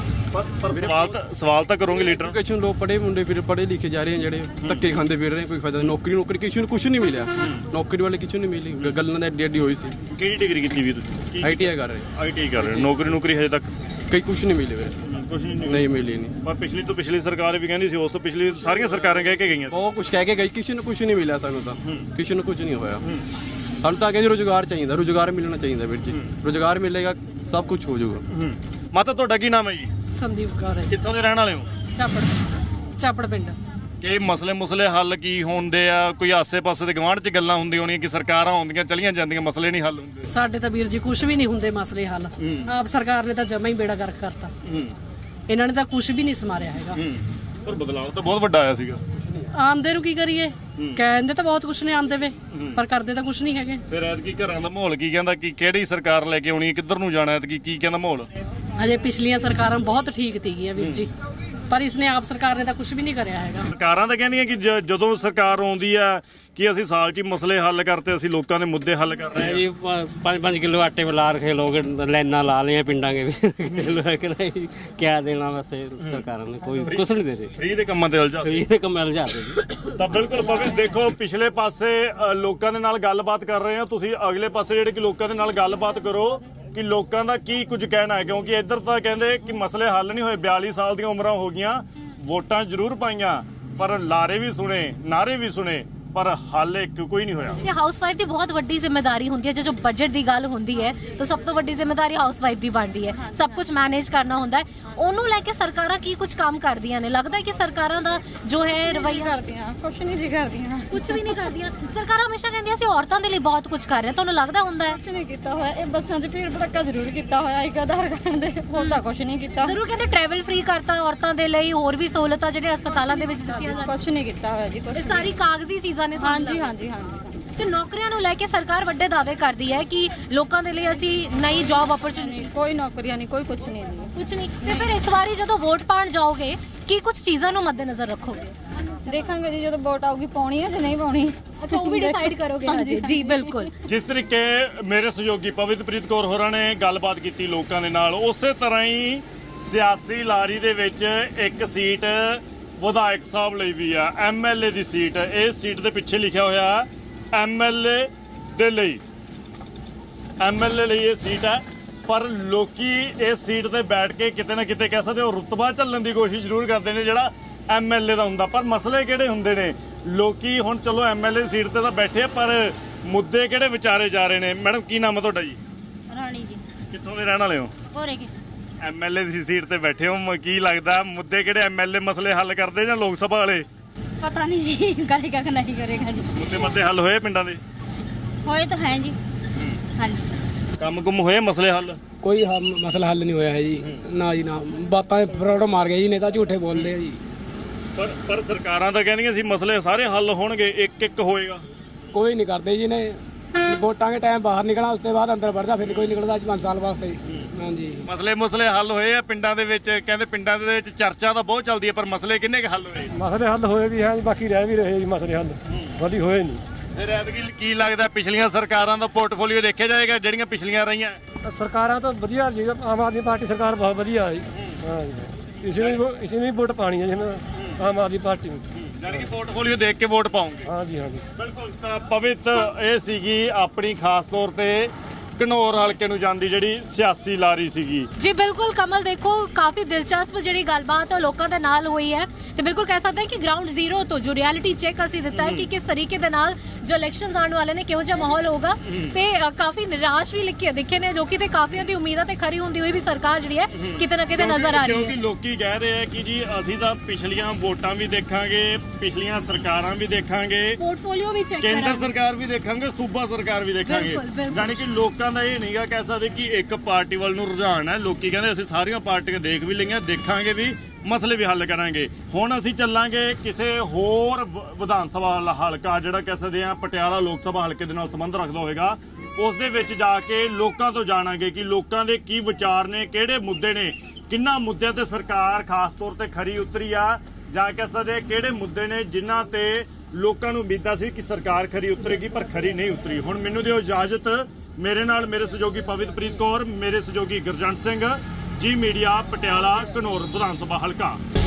ਪਰ ਸਵਾਲ ਤਾਂ ਕਰੋਗੇ ਲੀਡਰ। ਕਿਸੇ ਲੋਕ ਪੜ੍ਹੇ ਮੁੰਡੇ ਫਿਰ ਪੜ੍ਹੇ ਲਿਖੇ ਜਾ ਰਹੇ ਆ, ਜਿਹੜੇ ਧੱਕੇ ਖਾਂਦੇ ਫਿਰ ਰਹੇ, ਕੋਈ ਫਾਇਦਾ। ਨੌਕਰੀ ਕਿਸੇ ਨੂੰ ਕੁਝ ਨਹੀਂ ਮਿਲਿਆ, ਨੌਕਰੀ ਵਾਲੇ ਕਿਸੇ ਨੂੰ ਮਿਲੀ, ਗੱਲਾਂ ਦਾ ਐਡੀ ਹੋਈ ਸੀ। ਕਿਹੜੀ ਡਿਗਰੀ ਕੀਤੀ ਵੀ ਤੁਸੀਂ? ITI ਕਰ ਰਹੇ। ITI ਕਰ ਰਹੇ। ਨੌਕਰੀ ਹਜੇ ਤੱਕ ਕਈ ਕੁਝ ਨਹੀਂ ਮਿਲੇ ਵੀਰੇ, ਕੁਝ ਨਹੀਂ ਮਿਲੀ ਨਹੀਂ। ਪਰ ਪਿਛਲੀ ਸਰਕਾਰ ਵੀ ਕਹਿੰਦੀ ਸੀ, ਉਸ ਤੋਂ ਪਿਛਲੀ ਸਾਰੀਆਂ ਸਰਕਾਰਾਂ ਕਹਿ ਕੇ ਗਈਆਂ, ਬਹੁਤ ਕੁਝ ਕਹਿ ਕੇ ਗਈ, ਕਿਸੇ ਨੂੰ ਕੁਝ ਨਹੀਂ ਮਿਲਿਆ। ਸਾਨੂੰ ਤਾਂ ਕਿਸੇ ਨੂੰ ਕੁਝ ਨਹੀਂ ਹੋਇਆ। ਸਾਨੂੰ ਤਾਂ ਕਹਿੰਦੇ ਰੁਜ਼ਗਾਰ ਚਾਹੀਦਾ, ਰੁਜ਼ਗਾਰ ਮਿਲਣਾ ਚਾਹੀਦਾ ਵੀਰ ਜੀ। ਰੁਜ਼ਗਾਰ ਮਿਲੇਗਾ ਸਭ ਕੁਝ ਹੋ ਜਾਊਗਾ। ਮਾਤਾ ਤੁਹਾਡਾ ਕੀ ਨਾਮ ਹੈ ਜੀ? ਸੰਦੀਪ ਕੌਰ ਹੈ। ਕਿੱਥੋਂ ਦੇ ਰਹਿਣ ਵਾਲੇ ਹੋ? ਚਾਪੜ ਪਿੰਡ। ਕਿ ਮਸਲੇ ਹੱਲ ਕੀ ਹੁੰਦੇ ਆ? ਕੋਈ ਆਸੇ-ਪਾਸੇ ਦੇ ਗਵਾਂਢ 'ਚ ਗੱਲਾਂ ਹੁੰਦੀਆਂ ਹੋਣੀਆਂ ਕਿ ਸਰਕਾਰਾਂ ਆਉਂਦੀਆਂ ਚਲੀਆਂ ਜਾਂਦੀਆਂ, ਮਸਲੇ ਨਹੀਂ ਹੱਲ ਹੁੰਦੇ। ਸਾਡੇ ਤਾਂ ਵੀਰ ਜੀ ਕੁਝ ਵੀ ਨਹੀਂ ਹੁੰਦੇ ਮਸਲੇ ਹੱਲ। ਆਪ ਸਰਕਾਰ ਨੇ ਤਾਂ ਜਮਾ ਹੀ ਬੇੜਾ ਗਰਕ ਕਰਤਾ, ਇਹਨਾਂ ਨੇ ਤਾਂ ਕੁਝ ਵੀ ਨਹੀਂ ਸਮਾਰਿਆ ਹੈਗਾ। ਪਰ ਬਦਲਾਅ ਤਾਂ ਬਹੁਤ ਵੱਡਾ ਆਇਆ ਸੀਗਾ। ਆਂਦੇ ਨੂੰ ਕੀ ਕਰੀਏ, ਕਹਿੰਦੇ ਤਾਂ ਬਹੁਤ ਕੁਝ ਨੇ ਆਂਦੇ ਵੇ, ਪਰ ਕਰਦੇ ਤਾਂ ਕੁਝ ਨਹੀਂ ਹੈਗੇ। ਫਿਰ ਐਤਕੀ ਘਰਾਂ ਦਾ ਮਾਹੌਲ ਕੀ ਕਹਿੰਦਾ, ਕਿ ਕਿਹੜੀ ਸਰਕਾਰ ਲੈ ਕੇ ਆਉਣੀ, ਕਿੱਧਰ ਨੂੰ ਜਾਣਾ ਐਤਕੀ, ਕੀ ਕਹਿੰਦਾ ਮਾਹੌਲ? ਹਜੇ ਪਿਛਲੀਆਂ ਸਰਕਾਰਾਂ ਬਹੁਤ ਠੀਕ ਸੀਗੀਆਂ ਵੀਰ ਜੀ, ਪਰ ਇਸਨੇ ਆਪ ਸਰਕਾਰ ਨੇ ਤਾਂ ਕੁਝ ਵੀ ਨਹੀਂ ਕਰਿਆ ਹੈਗਾ। ਸਰਕਾਰਾਂ ਤਾਂ ਕਹਿੰਦੀਆਂ ਕਿ ਜਦੋਂ ਸਰਕਾਰ ਆਉਂਦੀ ਆ ਕਿ ਅਸੀਂ ਸਾਲ 'ਚ ਹੀ ਮਸਲੇ ਹੱਲ ਕਰਤੇ, ਅਸੀਂ ਲੋਕਾਂ ਦੇ ਮੁੱਦੇ ਹੱਲ ਕਰ ਰਹੇ ਹਾਂ ਜੀ। 5-5 ਕਿਲੋ ਆਟੇ ਲਾ ਰखे लोग लाइना ला लिया पिंडा के भी क्या देना वैसे सरकारों ने कोई कुछ नहीं देते। ਫ੍ਰੀ ਦੇ ਕੰਮਾਂ ਤੇ ਉਲਝਾ फ्री ਦੇ ਕੰਮ ਮਿਲ ਜਾਂਦੇ ਤਾਂ ਬਿਲਕੁਲ ਭਾਵੇਂ ਦੇਖੋ ਪਿਛਲੇ ਪਾਸੇ ਲੋਕਾਂ ਦੇ ਨਾਲ ਗੱਲਬਾਤ ਕਰ ਰਹੇ ਹਾਂ, ਤੁਸੀਂ ਅਗਲੇ ਪਾਸੇ ਜਿਹੜੇ ਕਿ ਲੋਕਾਂ ਦੇ ਨਾਲ ਗੱਲਬਾਤ ਕਰੋ ਕਿ ਲੋਕਾਂ ਦਾ ਕੀ ਕੁਝ ਕਹਿਣਾ ਹੈ, ਕਿਉਂਕਿ ਇੱਧਰ ਤਾਂ ਕਹਿੰਦੇ ਕਿ ਮਸਲੇ ਹੱਲ ਨਹੀਂ ਹੋਏ, 42 ਸਾਲ ਦੀਆਂ ਉਮਰਾਂ ਹੋ ਗਈਆਂ, ਵੋਟਾਂ ਜ਼ਰੂਰ ਪਾਈਆਂ ਪਰ ਲਾਰੇ ਵੀ ਸੁਣੇ, ਨਾਰੇ ਵੀ ਸੁਣੇ, ਪਰ ਹੱਲ ਇੱਕ ਕੋਈ ਨਹੀਂ ਹੋਇਆ। ਹਾਊਸਵਾਈਫ ਦੀ ਬਹੁਤ ਵੱਡੀ ਜ਼ਿੰਮੇਵਾਰੀ ਹੁੰਦੀ ਹੈ, ਜੋ ਬਜਟ ਦੀ ਗੱਲ ਹੁੰਦੀ ਹੈ ਤਾਂ ਸਭ ਤੋਂ ਵੱਡੀ ਜ਼ਿੰਮੇਵਾਰੀ ਹਾਊਸਵਾਈਫ ਦੀ ਬਣਦੀ ਹੈ, ਸਭ ਕੁਝ ਮੈਨੇਜ ਕਰਨਾ ਹੁੰਦਾ ਹੈ। ਉਹਨੂੰ ਲੈ ਕੇ ਸਰਕਾਰਾਂ ਕੀ ਕੁਝ ਕੰਮ ਕਰਦੀਆਂ ਨੇ? ਲੱਗਦਾ ਹੈ ਕਿ ਸਰਕਾਰਾਂ ਦਾ ਜੋ ਹੈ ਰਵੱਈਆ ਕਰਦੀਆਂ ਕੁਝ ਨਹੀਂ ਜੀ ਕਰਦੀਆਂ, ਕੁਝ ਵੀ ਨਹੀਂ ਕਰਦੀਆਂ। ਸਰਕਾਰਾਂ ਹਮੇਸ਼ਾ ਕਹਿੰਦੀਆਂ ਅਸੀਂ ਔਰਤਾਂ ਦੇ ਲਈ ਬਹੁਤ ਕੁਝ ਕਰ ਰਹੇ ਹਾਂ, ਤੁਹਾਨੂੰ ਲੱਗਦਾ ਹੁੰਦਾ ਹੈ? ਕੁਝ ਨਹੀਂ ਕੀਤਾ ਹੋਇਆ। ਇਹ ਬੱਸਾਂ 'ਚ ਭੀੜ ਭੜੱਕਾ ਜ਼ਰੂਰ ਕੀਤਾ ਹੋਇਆ, ਇੱਕ ਆਧਾਰ ਕਾਰਡ ਦੇ ਹੁੰਦਾ ਕੁਝ ਨਹੀਂ ਕੀਤਾ। ਜ਼ਰੂਰ ਕਹਿੰਦੇ ਟਰੈਵਲ ਫ੍ਰੀ ਕਰਤਾ ਔਰਤਾਂ ਦੇ ਲਈ, ਹੋਰ ਵੀ ਸਹੂਲਤਾਂ ਜਿਹੜੀਆਂ ਹਸਪਤਾਲਾਂ ਦੇ ਵਿੱਚ ਦਿੱਤੀਆਂ ਜਾਂਦੀਆਂ। ਕੁਝ ਨਹੀਂ ਕੀਤਾ ਹੋਇਆ ਜੀ, ਇਹ ਸਾਰੀ ਕਾਗਜ਼ੀ ਚੀਜ਼ਾਂ ਨੇ। ਹਾਂਜੀ ਹਾਂਜੀ। ਤੇ ਨੌਕਰੀਆਂ ਨੂੰ ਲੈ ਕੇ ਸਰਕਾਰ ਵੱਡੇ ਦਾਅਵੇ ਕਰਦੀ ਹੈ ਕਿ ਲੋਕਾਂ ਦੇ ਲਈ ਅਸੀਂ ਨਈ ਜੌਬ ਅਪਰਚੂਨਿਟੀ। ਕੋਈ ਨੌਕਰੀਆਂ ਨਹੀਂ, ਕੋਈ ਕੁਝ ਨਹੀਂ ਜੀ, ਕੁਝ ਨਹੀਂ। ਤੇ ਫਿਰ ਇਸ ਵਾਰੀ ਜਦੋਂ ਵੋਟ ਪਾਣ ਜਾਓਗੇ ਕੀ ਕੁਝ ਚੀਜ਼ਾਂ ਨੂੰ ਮੱਦੇਨਜ਼ਰ ਰੱਖੋਗੇ? ਦੇਖਾਂਗੇ ਜੀ ਜਦੋਂ ਵੋਟ ਆਊਗੀ ਪਾਉਣੀ ਹੈ ਜਾਂ ਨਹੀਂ ਪਾਉਣੀ। ਅੱਛਾ, ਉਹ ਵੀ ਡਿਸਾਈਡ ਕਰੋਗੇ? ਹਾਂਜੀ ਜੀ ਬਿਲਕੁਲ। ਜਿਸ ਤਰੀਕੇ ਮੇਰੇ ਸਹਿਯੋਗੀ ਪਵਿੱਤਰਪ੍ਰੀਤ ਕੌਰ ਹੋਰਾਂ ਨੇ ਗੱਲਬਾਤ ਕੀਤੀ ਲੋਕਾਂ ਦੇ ਨਾਲ, ਉਸੇ ਤਰ੍ਹਾਂ ਹੀ ਸਿਆਸੀ ਲਾਰੀ ਦੇ ਵਿੱਚ ਇੱਕ ਸੀਟ ਵਿਧਾਇਕ ਸਾਹਿਬ ਲਈ ਵੀ ਆ, ਐਮਐਲਏ ਦੀ ਸੀਟ। ਇਸ ਸੀਟ ਦੇ ਪਿੱਛੇ ਲਿਖਿਆ ਹੋਇਆ ਐਮਐਲਏ ਦੇ ਲਈ, ਐਮਐਲਏ ਲਈ ਇਹ ਸੀਟ ਹੈ। ਪਰ ਲੋਕੀ ਇਸ ਸੀਟ ਤੇ ਬੈਠ ਕੇ ਕਿਤੇ ਨਾ ਕਿਤੇ ਕਹਿ ਸਕਦੇ ਹੋ ਰੁਤਬਾ ਝੱਲਣ ਦੀ ਕੋਸ਼ਿਸ਼ ਜ਼ਰੂਰ ਕਰਦੇ ਨੇ ਜਿਹੜਾ ਐਮਐਲਏ ਦਾ ਹੁੰਦਾ, ਪਰ ਮਸਲੇ ਕਿਹੜੇ ਹੁੰਦੇ ਨੇ? ਲੋਕੀ ਹੁਣ ਚਲੋ ਐਮਐਲਏ ਸੀਟ ਤੇ ਤਾਂ ਬੈਠੇ, ਪਰ ਮੁੱਦੇ ਕਿਹੜੇ ਵਿਚਾਰੇ ਜਾ ਰਹੇ ਨੇ? ਮੈਡਮ ਕੀ ਨਾਮ ਹੈ ਤੁਹਾਡਾ ਜੀ? ਰਾਣੀ ਜੀ। ਕਿੱਥੋਂ ਦੇ ਰਹਿਣ ਵਾਲੇ ਹੋ? ਹੋਰੇ ਕੇ। ਐਮਐਲਏ ਦੀ ਸੀਟ ਤੇ ਬੈਠੇ ਹੋ, ਕੀ ਲੱਗਦਾ ਮੁੱਦੇ ਕਿਹੜੇ ਐਮਐਲਏ ਮਸਲੇ ਹੱਲ ਕਰਦੇ ਜਾਂ ਲੋਕ ਸਭਾ ਵਾਲੇ? पता नहीं जी करेगा कि नहीं करेगा जी। मुद्दे हल होए पिंडां दे? होए तो हैं जी। हाँ जी। काम गुम होए मसले हल? कोई मसला हल नहीं होया है जी, ना जी ना, बातां फरौड़ मार गए जी, नेता झूठे बोलते हैं जी। पर सरकारां तां कहंदियां सी मसले सारे हल होणगे, एक एक होएगा। कोई नहीं करते जी ने, वोटां के टाइम बाहर निकलना, उसके बाद अंदर बढ़दा, फिर कोई निकलदा 5 साल वास्ते। हाँ जी। मसले हल होए आ पिंडां दे विच? कहंदे पिंडां दे विच चर्चा तां बहुत चलदी है, पर मसले किन्ने क हल होए? मसले हल होए भी हैं, बाकी रह भी रहे जी मसले हल, वधी होए नहीं। फिर ऐतकी की लगदा पिछलियां सरकारां दा पोर्टफोलियो देखिया जाएगा ਜਿਹੜੀਆਂ ਪਿਛਲੀਆਂ ਰਹੀਆਂ? ਸਰਕਾਰਾਂ ਤਾਂ ਵਧੀਆ ਜੀ, ਆਮ ਆਦਮੀ ਪਾਰਟੀ ਸਰਕਾਰ ਬਹੁਤ ਵਧੀਆ ਹੈ। ਹਾਂ ਜੀ, ਇਸੇ ਨੂੰ ਵੋਟ ਪਾਣੀ ਹੈ ਜੀ, ਆਮ ਆਦਮੀ ਪਾਰਟੀ ਨੂੰ। ਜਾਨੀ ਕਿ ਪੋਰਟਫੋਲੀਓ ਦੇਖ ਕੇ ਵੋਟ ਪਾਉਂਗੇ? ਹਾਂ ਜੀ, ਹਾਂ ਜੀ ਬਿਲਕੁਲ। ਤਾਂ ਪਵਿੱਤ ਇਹ ਸੀਗੀ ਆਪਣੀ ਖਾਸ ਤੌਰ ਤੇ ਘਨੌਰ ਹਲਕੇ ਨੂੰ ਜਾਂਦੀ ਜਿਹੜੀ ਸਿਆਸੀ ਲਾਰੀ ਸੀਗੀ ਜੀ। ਬਿਲਕੁਲ ਕਮਲ, ਦੇਖੋ ਕਾਫੀ ਦਿਲਚਸਪ ਜਿਹੜੀ ਗੱਲਬਾਤ ਲੋਕਾਂ ਦੇ ਨਾਲ ਹੋਈ ਹੈ ਤੇ ਬਿਲਕੁਲ ਕਹਿ ਸਕਦੇ ਹਾਂ ਕਿ ਗਰਾਊਂਡ ਜ਼ੀਰੋ ਤੋਂ ਜੋ ਰਿਐਲਿਟੀ ਚੈੱਕ ਅਸੀਂ ਦਿੱਤਾ ਹੈ ਕਿ ਕਿਸ ਤਰੀਕੇ ਦੇ ਨਾਲ ਜੋ ਇਲੈਕਸ਼ਨਸ ਆਉਣ ਵਾਲੇ ਨੇ ਕਿਹੋ ਜਿਹਾ ਮਾਹੌਲ ਹੋਗਾ, ਤੇ ਕਾਫੀ ਨਿਰਾਸ਼ ਵੀ ਦਿਖੇ ਨੇ ਲੋਕੀ, ਤੇ ਕਾਫੀਆਂ ਦੀ ਉਮੀਦਾਂ ਤੇ ਖਰੀ ਹੁੰਦੀ ਹੋਈ ਵੀ ਸਰਕਾਰ ਜਿਹੜੀ ਹੈ ਕਿਤੇ ਨਾ ਕਿਤੇ ਨਜ਼ਰ ਆ ਰਹੀ ਹੈ। ਕਿਉਂਕਿ ਲੋਕੀ ਕਹਿ ਰਹੇ ਆ ਕਿ ਜੀ ਅਸੀਂ ਤਾਂ ਪਿਛਲੀਆਂ ਵੋਟਾਂ ਵੀ ਦੇਖਾਂਗੇ, ਪਿਛਲੀਆਂ ਸਰਕਾਰਾਂ ਵੀ ਦੇਖਾਂਗੇ, ਪੋਰਟਫੋਲੀਓ ਵੀ ਚੈੱਕ ਕਰਾਂਗੇ, ਕੇਂਦਰ ਸਰਕਾਰ ਵੀ ਦੇਖਾਂਗੇ, ਸੂਬਾ ਸਰਕਾਰ ਵੀ ਦੇਖਾਂਗੇ। ਯਾਨੀ ਕਿ ਲੋਕਾਂ ਦਾ ਇਹ ਨਹੀਂਗਾ ਕਹਿ ਸਕਦੇ ਕਿ ਇੱਕ ਪਾਰਟੀ ਵੱਲ ਨੂੰ ਰੁਝਾਨ ਹੈ। ਲੋਕੀ ਕਹਿੰਦੇ ਅਸੀਂ ਸਾਰੀਆਂ ਪਾਰਟੀਆਂ ਦੇਖ ਵੀ ਲਈਆਂ, ਦੇਖਾਂਗੇ ਵੀ, ਮਸਲੇ ਵੀ ਹੱਲ ਕਰਾਂਗੇ। ਹੁਣ ਅਸੀਂ ਚੱਲਾਂਗੇ ਕਿਸੇ ਹੋਰ ਵਿਧਾਨ ਸਭਾ ਹਲਕਾ ਜਿਹੜਾ ਕਹਿ ਸਕਦੇ ਆ ਪਟਿਆਲਾ ਲੋਕ ਸਭਾ ਹਲਕੇ ਦੇ ਨਾਲ ਸੰਬੰਧ ਰੱਖਦਾ ਹੋਵੇਗਾ, ਉਸ ਦੇ ਵਿੱਚ ਜਾ ਕੇ ਲੋਕਾਂ ਤੋਂ ਜਾਣਾਂਗੇ ਕਿ ਲੋਕਾਂ ਦੇ ਕੀ ਵਿਚਾਰ ਨੇ, ਕਿਹੜੇ ਮੁੱਦੇ ਨੇ, ਕਿੰਨਾ ਮੁੱਦਿਆਂ ਤੇ ਸਰਕਾਰ ਖਾਸ ਤੌਰ ਤੇ ਖਰੀ ਉਤਰੀ ਆ, ਜਾਂ ਕਹਿ ਸਕਦੇ ਕਿਹੜੇ ਮੁੱਦੇ ਨੇ ਜਿਨ੍ਹਾਂ ਤੇ ਲੋਕਾਂ ਨੂੰ ਉਮੀਦਾਂ ਸੀ ਕਿ ਸਰਕਾਰ ਖਰੀ ਉਤਰੇਗੀ ਪਰ ਖਰੀ ਨਹੀਂ ਉਤਰੀ। ਹੁਣ ਮੈਨੂੰ ਦਿਓ ਇਜਾਜ਼ਤ, ਮੇਰੇ ਨਾਲ ਮੇਰੇ ਸਹਿਯੋਗੀ ਪਵਿੱਤਰਪ੍ਰੀਤ ਕੌਰ, ਮੇਰੇ ਸਹਿਯੋਗੀ ਗੁਰਜੰਟ ਸਿੰਘ, ਜੀ ਮੀਡੀਆ, ਪਟਿਆਲਾ, ਘਨੌਰ ਵਿਧਾਨ ਸਭਾ ਹਲਕਾ।